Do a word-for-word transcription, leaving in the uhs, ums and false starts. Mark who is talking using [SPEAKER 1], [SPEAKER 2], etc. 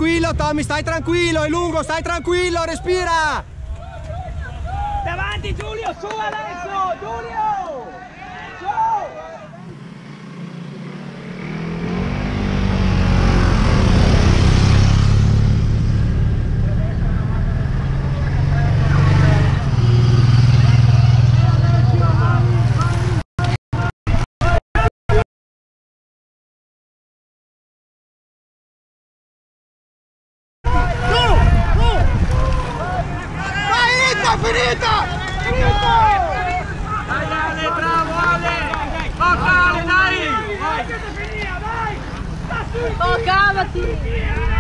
[SPEAKER 1] tranquillo Tommy, stai tranquillo, è lungo, stai tranquillo, respira!
[SPEAKER 2] Davanti Giulio, su adesso! Giulio! Su!
[SPEAKER 3] Finita! Finita!
[SPEAKER 2] Dai Ale, bravo Ale! Tocca Ale, dai! Vai! Vai!
[SPEAKER 4] Oh, cavati!